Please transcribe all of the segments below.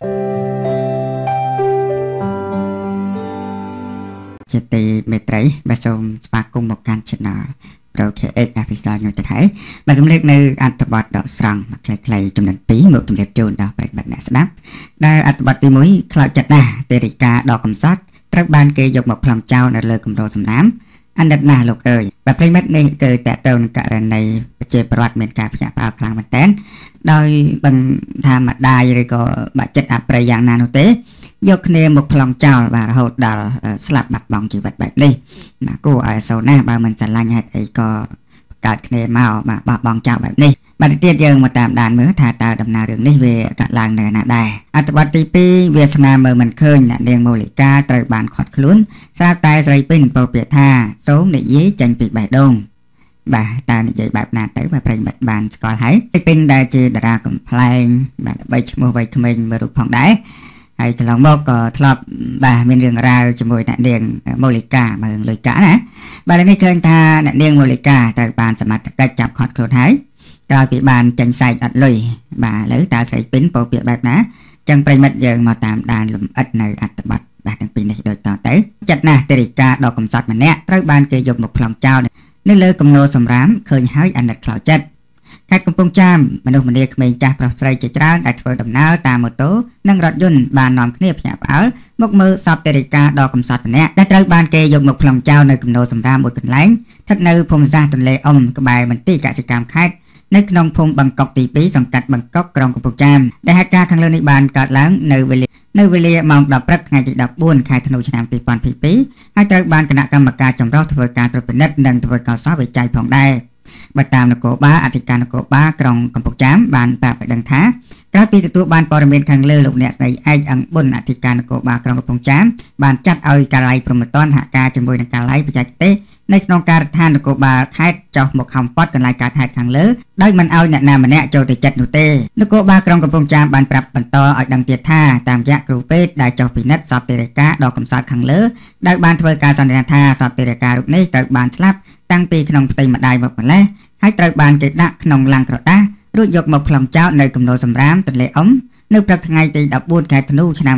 ជាទីមេត្រីបាទសូមស្វាគមន៍មកកាន់ channel ប្រូ KX អភិសាលខ្ញុំទៅហើយបាទជំរាបនៅអត្ថបទដកស្រង់ខ្លីៗចំណុច2មកជំរាបជូនដល់ប្រិយមិត្តអ្នកស្ដាប់ដែលអត្ថបទទី1ខ្លោចចិត្តណាស់ទេរិកាដ៏កំសត់ត្រូវបានគេយកមកផ្លំចោលនៅលើគម្រោសំណាមអាណិតណាស់លោកអើយបាទប្រិយមិត្តនេះគឺតកតូនករណីប្រជាពលរដ្ឋមានការភ្ញាក់ផ្អើលខ្លាំងមែនទែនដោយមិនថាម្ដាយឬក៏បាក់ចិត្តអប្រិយយ៉ាងណានោះទេយកគ្នាមកប្លង់ចោលបាទរហូតដល់ស្លាប់បាត់បង់ជីវិតបែបនេះណាគួរឲ្យសោណាបើមិនឆ្លាញ់ហេតុអីក៏កើតគ្នាមកបាទបោះបង់ចោលបែបនេះបាទទៀតយើងមកតាមដានមើលថាតើដំណើររឿងនេះវាកើតឡើងនៅណាដែរអត្ថបទទី2វាសនាមើលមិនឃើញអ្នកនាងម៉ូលីកាត្រូវបានខាត់ខ្លួនស្រាប់តែស្រីពេញពោលពាក្យថាសូមនិយាយចេញពីបេះដូងបាទតើនិយាយបែបណាទៅបាទប្រិយមិត្តបានស្គាល់ហើយពេញដែលជាតារាកំ pl ែងបាទបីឈ្មោះវ័យក្មេងមើលរូបផងដែរហើយកន្លងមកក៏ធ្លាប់បាទមានរឿងរ៉ាវជាមួយអ្នកនាងម៉ូលីកាមើលលុយកាណាបាទនេះឃើញថាអ្នកនាងម៉ូលីកាត្រូវបានសមត្ថកិច្ចចាប់ខាត់ខ្លួនហើយក្រោយពីបានចេញសាច់អត់លុយបាទឥឡូវតើស្រីពិនពោលពាក្យបែបណាចឹងប្រិមិត្តយើងមកតាមដានលំអិតនៅអត្ថបទបាទទាំងពីរនេះដូចតទៅចិត្តណាស់ទេរិកាដ៏កំសត់ម្នាក់ត្រូវបានគេយកមកប្លង់ចោលនៅលើគំនរសំរាមឃើញហើយអាណិតខ្លោចចិត្តខេត្តកំពង់ចាមមនុស្សម្នាក្មេងចាស់ប្រុសស្រីជាច្រើនដែលធ្វើដំណើរតាមម៉ូតូនិងរថយន្តបាននាំគ្នាភ្ញាក់ផ្អើលមកមើលសពទេរិកាដ៏កំសត់ម្នាក់ដែលត្រូវបានគេយកមកប្លង់ចោលនៅគំនរសំរាមមួយកន្លែងស្ថិតនៅភូមិសាស្ត្រទន្លេអ៊ុំក្បែរមន្ទីរកសិកម្មខេត្តនៅក្នុងភូមិបង្កុកទី2សង្កាត់បង្កុកក្រុងកំពង់ចាមដែលហេតុការណ៍ខាងលើនេះបានកើតឡើងនៅវេលាម៉ោង 10 ព្រឹកថ្ងៃទី 14 ខែធ្នូឆ្នាំ 2022 ហើយត្រូវបានគណៈកម្មការចម្រុះធ្វើការត្រួតពិនិត្យនិងធ្វើការសោះវិจัยផងដែរបើតាមនគរបាលអធិការនគរបាលក្រុងកំពង់ចាមបានប្រាប់ឲ្យដឹងថាក្រោយពីទទួលបានព័ត៌មានខាងលើលោកអ្នកស្រីឯកអង្គប៊ុនអធិការនគរបាលក្រុងកំពង់ចាមបានចាត់ឲ្យការិយាល័យព្រមត្តនសហការជាមួយនឹងការិយាល័យបច្ចេកទេសនៅក្នុងការដ្ឋាននគរបាលខេត្តចុះមកហំព័ទ្ធកន្លែងកើតហេតុខាងលើដោយមិនឲ្យអ្នកណាម្នាក់ចូលទៅចិត្តនោះទេនគរបាលក្រុងកំពង់ចាមបានប្រាប់បន្តឲ្យដឹងទៀតថាតាមរយៈគ្រូពេទ្យដែលចុះពិនិត្យសពទេរិកាដ៏កំសត់ខាងលើដែលបានធ្វើការសន្និដ្ឋានថាសពទេរិការូបនេះត្រូវបានស្លាប់តាំងពីក្នុងផ្ទៃម្ដាយមកម្លេះហើយត្រូវបានគេដាក់ក្នុងឡាំងក្រដាសរួចយកមកប្លង់ចោលនៅគំនរសំរាមទន្លេអ៊ុំនៅព្រឹកថ្ងៃទី 14 ខែធ្នូឆ្នាំ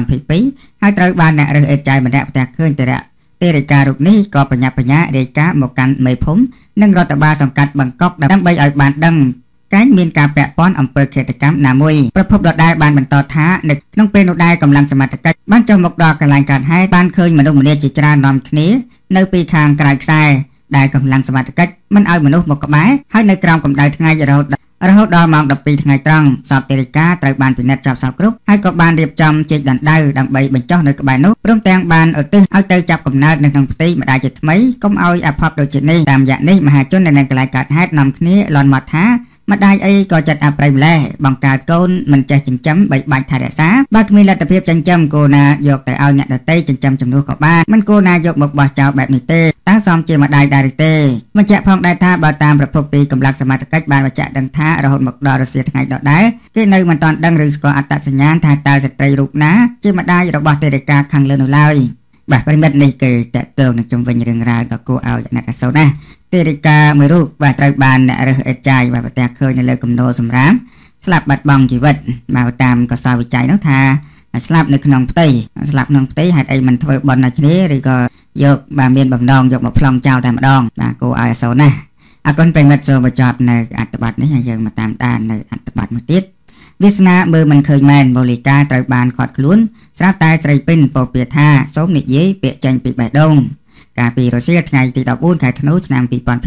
2022 ហើយត្រូវបានអ្នករើសអេតចាយម្នាក់ផ្ទះឃើញទេរិការូបនេះក៏បញ្ញារាយការណ៍មកកាន់មេភូមិនិងរដ្ឋបាលសង្កាត់បង្កុកដើម្បីឲ្យបានដឹងកែងមានការពាក់ព័ន្ធអំពើឃាតកម្មណាមួយប្រភពដដែលបានបន្តថានៅក្នុងពេលនោះដែរកម្លាំងសមត្ថកិច្ចបានចុះមកដល់កន្លែងកើតហេតុបានឃើញមនុស្សម្នាជាច្រើននាំគ្នានៅពីខាងក្រៅខ្សែដែលកម្លាំងសមត្ថកិច្ចមិនឲ្យមនុស្សមកក្បែរហើយនៅក្រោមកម្ដៅថ្ងៃរហូតដល់ម៉ោង 12 ថ្ងៃត្រង់សពទេរិកាត្រូវបានពិនិត្យចាប់សោកគ្រប់ហើយក៏បានរៀបចំជែកដណ្ដៅដើម្បីបញ្ចុះនៅក្បែរនោះព្រមទាំងបានឧទ្ទិសឲ្យទៅចាប់កំណើតនៅក្នុងផ្ទៃម្ដាយជាថ្មីកុំឲ្យអភ័ព្វដូចជានេះតាមរយៈនេះមហាជននៅកន្លែងកើតហេតុនាំគ្នាលន់មាត់ថាម្ដាយអីក៏ចិត្តអប្រិយម្លេះបង្កើតកូនមិនចេះចិញ្ចឹមបីបាច់ថែរក្សាបើគ្មានលទ្ធភាពចិញ្ចឹមគោណាយកទៅឲ្យអ្នកដទៃចិញ្ចឹមជំនួសក៏បានមិនគោណាយកមកបោះចោលបែបនេះទេតើសមជាម្ដាយដែរឬទេបញ្ជាក់ផងដែរថាបើតាមប្រភពពីកម្លាំងសមត្ថកិច្ចបានបញ្ជាក់ដឹងថារហូតមកដល់រសៀលថ្ងៃដដែលគេនៅមិនទាន់ដឹងឬស្គាល់អត្តសញ្ញាណថាតើស្ត្រីរូបណាជាម្ដាយរបស់ទេរិកាខាងលើនោះឡើយបាទប្រិមិត្តនេះគឺតកតងនឹងជំវិញរឿងរ៉ាវដ៏គួរឲ្យអាណិតអាសូរណាស់ទេរិកាមួយរូបបាទត្រូវបានអ្នករើសអេតចាយបាទប្រទះឃើញនៅលើគំនរសំរាមស្លាប់បាត់បង់ជីវិតបាទតាមកសោវិច័យនោះថាស្លាប់នៅក្នុងផ្ទៃហេតុអីមិនធ្វើបន់ឲ្យគ្នាឬក៏យកបាទមានបំណងយកមកប្លង់ចោលតែម្ដងបាទគួរឲ្យអាសូរណាស់អរគុណប្រិមិត្តសូមបញ្ចប់នៅអត្ថបទនេះហើយយើងមកតាមដាននៅអត្ថបទមួយទៀតវាសនាមើលមិនឃើញមែនម៉ូលីកាត្រូវបានខាត់ខ្លួនស្រាប់តែស្រីពិនពោលពាក្យថាសូមនិយាយពាក្យចេញពីបេះដូងកាលពីរសៀលថ្ងៃទី 14 ខែធ្នូឆ្នាំ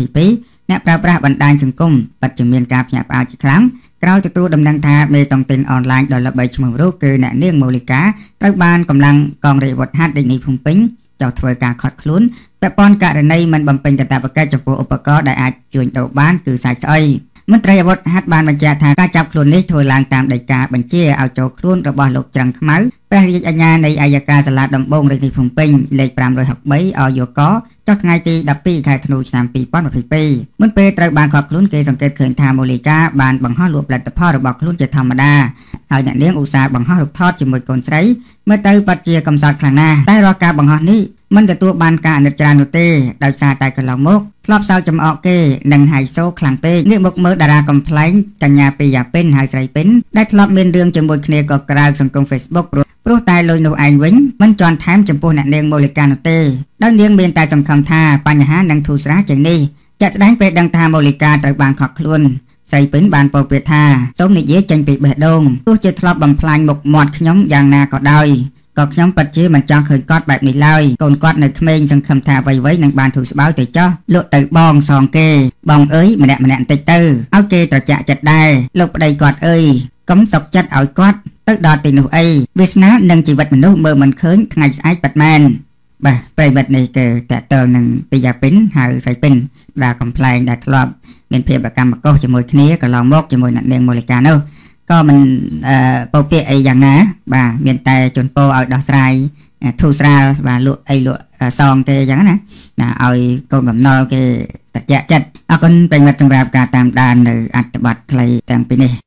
2022 អ្នកប្រើប្រាស់បណ្ដាញសង្គមពិតជាមានការភ្ញាក់ផ្អើលជាខ្លាំងក្រោយទទួលដំណឹងថាមេតុងទីនអនឡាញដ៏ល្បីឈ្មោះរូបគឺអ្នកនាងម៉ូលីកាត្រូវបានកម្លាំងកងរាជអាវុធហត្ថរាជធានីភ្នំពេញចោទធ្វើការខាត់ខ្លួនពាក់ព័ន្ធករណីមិនបំពេញកាតព្វកិច្ចចំពោះឧបករណ៍ដែលអាចជួញដូរបានគឺសាច់ស្អុយមន្ត្រីអាវុធហត្ថបានបញ្ជាក់ថាការចាប់ខ្លួននេះធ្វើឡើងតាមដីកាបញ្ជាឲ្យចូលខ្លួនរបស់លោកច្រឹងខ្មៅព្រះរាជអាជ្ញានៃអាយកាសាលាដំបងរាជធានីភ្នំពេញលេខ 563 អយក ចុះថ្ងៃទី 12 ខែធ្នូឆ្នាំ 2022 មុនពេលត្រូវបានឃាត់ខ្លួនគេសង្កេតឃើញថាម៉ូលីកាបានបង្ហោះលក់ផលិតផលរបស់ខ្លួនជាធម្មតាហើយអ្នកនាងឧស្សាហ៍បង្ហោះរូបថតជាមួយកូនស្រីមើលទៅពិតជាកំសត់ខ្លាំងណាស់តែរាល់ការបង្ហោះនេះមិនទទួលបានការអនុត្រានោះទេដោយសារតែកន្លងមកធ្លាប់សើចចំអកគេនិងហៃសូខ្លាំងពេកងាកមកមើលតារាកំ pl ែងកញ្ញាពីយ៉ាពិនហៅស្រីពិនដែលធ្លាប់មានរឿងជាមួយគ្នាក៏ក្រៅសង្គម Facebook ព្រោះតែលុយនោះឯងវិញមិនជន់ថែមចំពោះអ្នកនាង Molika នោះទេដោយនាងមានតែសង្ឃឹមថាបញ្ហានឹងធូរស្រាលជាងនេះជាក់ស្ដែងពេលដឹងថា Molika ត្រូវបានខកខ្លួនស្រីពិនបានពោលពាក្យថាសូមនិយាយចេញពីបេះដូងទោះជាធ្លាប់បំផ្លាញមុខមាត់ខ្ញុំយ៉ាងណាក៏ដោយក៏ខ្ញុំពិតជាមិនចង់ឃើញគាត់បែបនេះឡើយកូនគាត់នៅក្មេងសង្ឃឹមថាអ្វីៗនឹងបានធូរស្បើយទៅចោះលក់ទៅបងសងគេបងអើយម្នាក់បន្តិចទៅឲ្យគេត្រជាក់ចិត្តដែរលោកប្តីគាត់អើយកុំសុកចិត្តឲ្យគាត់ទៅដល់ទីនោះអីវាសនានឹងជីវិតមនុស្សមើលមិនឃើញថ្ងៃស្អែកប៉ាត់មែនបាទប្រិមិត្តនេះគឺតើតើនឹងពីយ៉ាពិនហៅស្រីពិនដែលកំ pl ែងដែលធ្លាប់មានភាពប្រកម្មកុសជាមួយគ្នាកន្លងមកជាមួយអ្នកនាង Molika នោះក៏មិនពោលពាក្យអីយ៉ាងណាបាទមានតែជូនពរឲ្យដោះស្រាយធូរស្រាលបាទលក់អីលក់សងទេអញ្ចឹងណាឲ្យកូនបំណុលគេត្រជាក់ចិត្តអរគុណប្រិមិត្តសម្រាប់ការតាមដាននៅអត្ថបទខ្លីទាំងពីរនេះ